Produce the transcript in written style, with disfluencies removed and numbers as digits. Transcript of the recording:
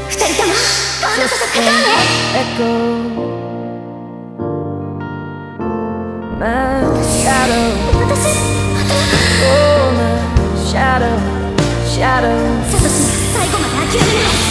二人とも今度こそ勝とうね。 My shadow, 私 oh my shadow, shadow. サトシが最後まで諦めない。